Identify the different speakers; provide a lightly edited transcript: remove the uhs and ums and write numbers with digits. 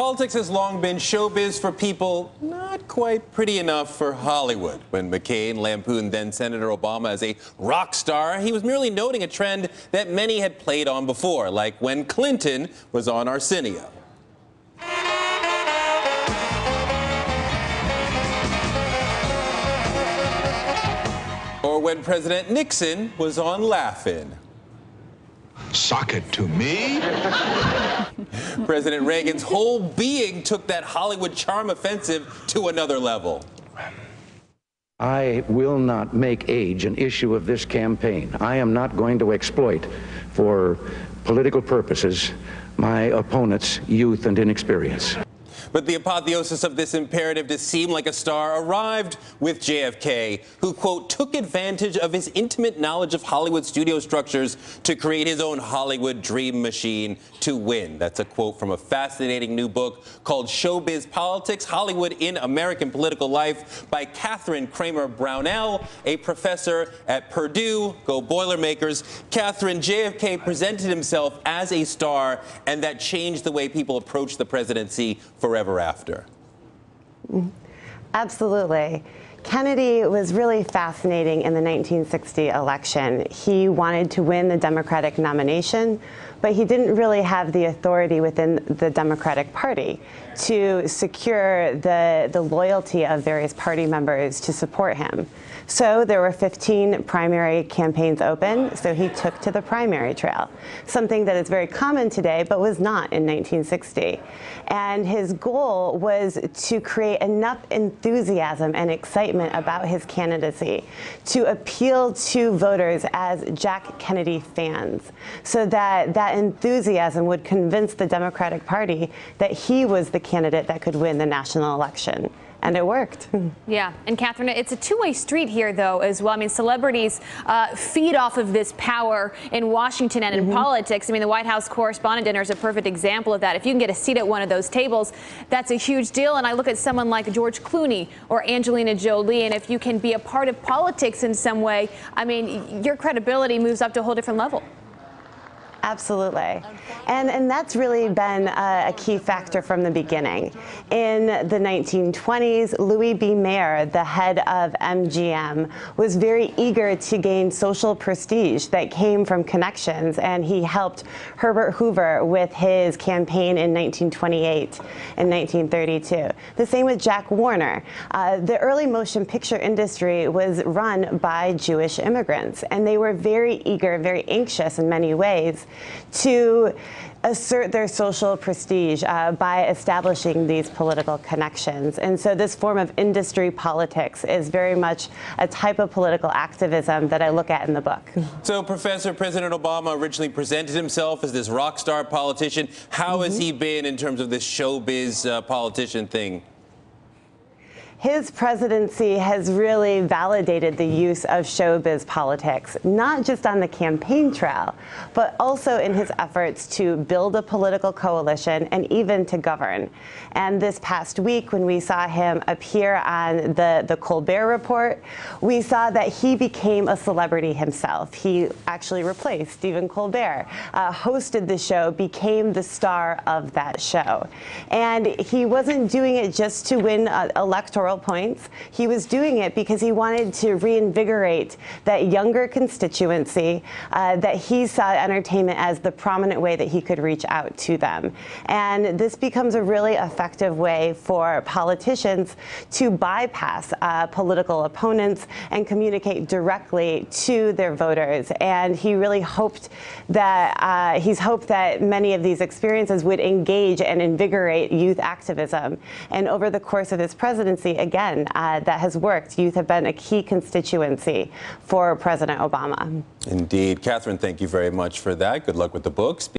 Speaker 1: Politics has long been showbiz for people not quite pretty enough for Hollywood. When McCain lampooned then-Senator Obama as a rock star, he was merely noting a trend that many had played on before, like when Clinton was on Arsenio. Or when President Nixon was on Laugh-In.
Speaker 2: Sock it to me?
Speaker 1: President Reagan's whole being took that Hollywood charm offensive to another level.
Speaker 3: I will not make age an issue of this campaign. I am not going to exploit for political purposes my opponent's youth and inexperience.
Speaker 1: But the apotheosis of this imperative to seem like a star arrived with JFK, who, quote, took advantage of his intimate knowledge of Hollywood studio structures to create his own Hollywood dream machine to win. That's a quote from a fascinating new book called Showbiz Politics, Hollywood in American Political Life by Catherine Kramer Brownell, a professor at Purdue. Go Boilermakers. Catherine, JFK presented himself as a star, and that changed the way people approach the presidency forever after.
Speaker 4: Absolutely. Kennedy was really fascinating in the 1960 election. He wanted to win the Democratic nomination, but he didn't really have the authority within the Democratic Party to secure the loyalty of various party members to support him. So there were 15 primary campaigns open, so he took to the primary trail, something that is very common today but was not in 1960. And his goal was to create enough enthusiasm and excitement about his candidacy to appeal to voters as Jack Kennedy fans, so that that enthusiasm would convince the Democratic Party that he was the candidate that could win the national election. And it worked.
Speaker 5: Yeah. And Catherine, it's a two-way street here, though, as well. I mean, celebrities feed off of this power in Washington and in politics. I mean, the White House Correspondent Dinner is a perfect example of that. If you can get a seat at one of those tables, that's a huge deal. And I look at someone like George Clooney or Angelina Jolie, and if you can be a part of politics in some way, I mean, your credibility moves up to a whole different level.
Speaker 4: Absolutely. And that's really been a key factor from the beginning. In the 1920s, Louis B. Mayer, the head of MGM, was very eager to gain social prestige that came from connections, and he helped Herbert Hoover with his campaign in 1928 and 1932. The same with Jack Warner. The early motion picture industry was run by Jewish immigrants, and they were very eager, very anxious in many ways to assert their social prestige by establishing these political connections. And so this form of industry politics is very much a type of political activism that I look at in the book.
Speaker 1: So, Professor, President Obama originally presented himself as this rock star politician. How has he been in terms of this showbiz politician thing?
Speaker 4: His presidency has really validated the use of showbiz politics, not just on the campaign trail, but also in his efforts to build a political coalition and even to govern. And this past week, when we saw him appear on the Colbert Report, we saw that he became a celebrity himself. He actually replaced Stephen Colbert, hosted the show, became the star of that show. And he wasn't doing it just to win electoral points. He was doing it because he wanted to reinvigorate that younger constituency that he saw entertainment as the prominent way that he could reach out to them. And this becomes a really effective way for politicians to bypass political opponents and communicate directly to their voters. And he really hoped that he's hoped that many of these experiences would engage and invigorate youth activism. And over the course of his presidency, again, that has worked. Youth have been a key constituency for President Obama.
Speaker 1: Indeed. Catherine, thank you very much for that. Good luck with the books.